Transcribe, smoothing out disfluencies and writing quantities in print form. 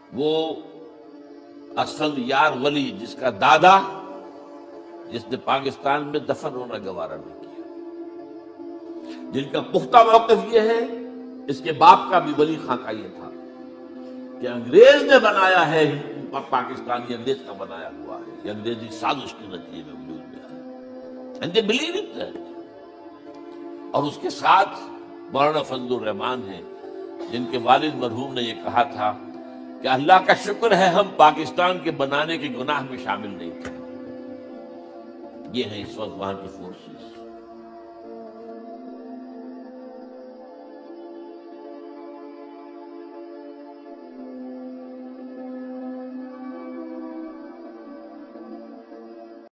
वो असद यार वली, जिसका दादा, जिसने पाकिस्तान में दफन होना गवारा नहीं किया, जिनका पुख्ता मौक़िफ़ ये है, इसके बाप का भी वली खां का ये था कि अंग्रेज ने बनाया है, पाकिस्तानी अंग्रेज का बनाया हुआ है, ये अंग्रेजी साजिश के नतीजे में वजूद में है, and they believe in that. और उसके साथ मौलाना फजल रहमान है, जिनके वालिद मरहूम ने यह कहा था कि अल्लाह का शुक्र है हम पाकिस्तान के बनाने के गुनाह में शामिल नहीं थे। ये है इस वक्त वहां की फोर्सेस।